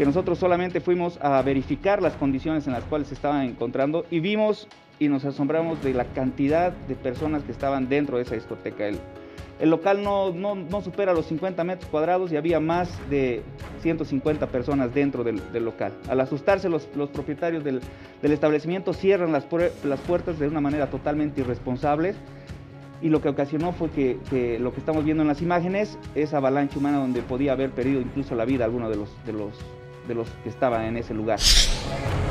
que nosotros solamente fuimos a verificar las condiciones en las cuales se estaban encontrando y vimos y nos asombramos de la cantidad de personas que estaban dentro de esa discoteca. El local no supera los 50 metros cuadrados y había más de 150 personas dentro del local. Al asustarse, los propietarios del establecimiento cierran las puertas de una manera totalmente irresponsable, y lo que ocasionó fue que lo que estamos viendo en las imágenes, esa avalancha humana donde podía haber perdido incluso la vida alguno de los que estaban en ese lugar.